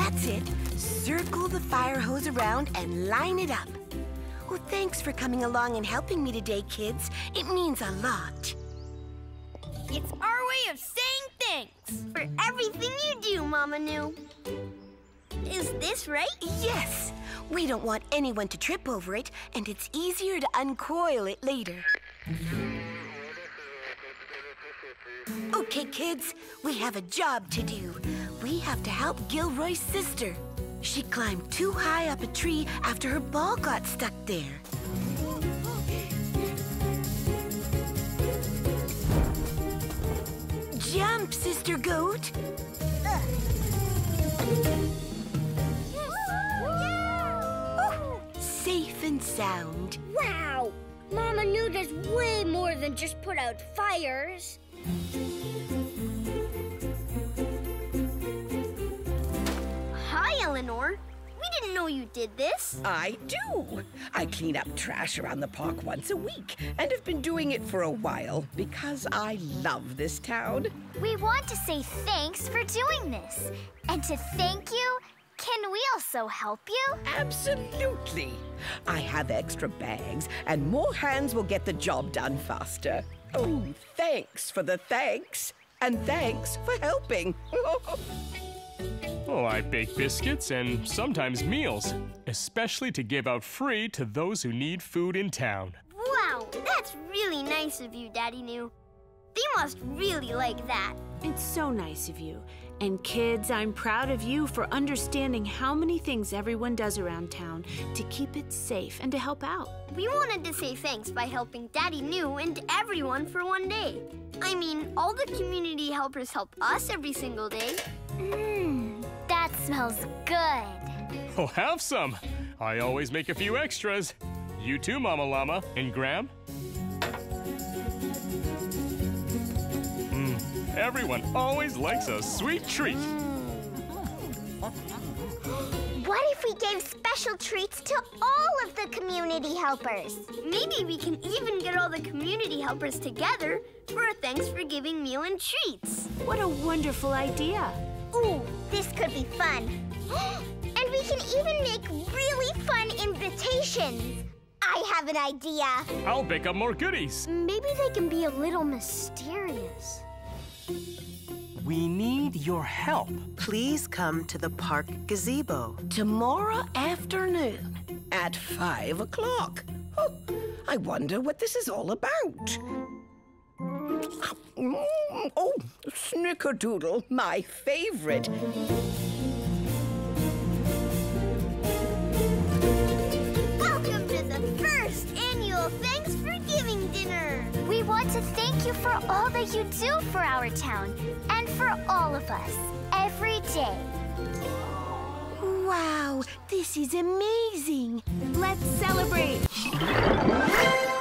That's it. Circle the fire hose around and line it up. Well, thanks for coming along and helping me today, kids. It means a lot. It's our way of saying thanks for everything you do, Mama New. Is this right? Yes. We don't want anyone to trip over it, and it's easier to uncoil it later. Okay, kids, we have a job to do. We have to help Gilroy's sister. She climbed too high up a tree after her ball got stuck there. Jump, Sister Goat! Safe and sound. Wow! Mama New does way more than just put out fires. Hi, Eleanor. We didn't know you did this. I do. I clean up trash around the park once a week and have been doing it for a while because I love this town. We want to say thanks for doing this. And to thank you, can we also help you? Absolutely. I have extra bags and more hands will get the job done faster. Oh, thanks for the thanks. And thanks for helping. Oh, I bake biscuits and sometimes meals, especially to give out free to those who need food in town. Wow, that's really nice of you, Daddy New. They must really like that. It's so nice of you. And kids, I'm proud of you for understanding how many things everyone does around town to keep it safe and to help out. We wanted to say thanks by helping Daddy New and everyone for one day. I mean, all the community helpers help us every single day. That smells good. Oh, have some. I always make a few extras. You too, Mama Llama and Graham. Everyone always likes a sweet treat. What if we gave special treats to all of the community helpers? Maybe we can even get all the community helpers together for a thanks for giving meal and treats. What a wonderful idea. Ooh, this could be fun. And we can even make really fun invitations. I have an idea. I'll pick up more goodies. Maybe they can be a little mysterious. We need your help. Please come to the park gazebo. Tomorrow afternoon. At 5 o'clock. Oh, I wonder what this is all about. Oh, snickerdoodle, my favorite. Welcome to the first annual Thanks for Giving dinner. We want to thank you for all that you do for our town and for all of us every day. Wow, this is amazing. Let's celebrate.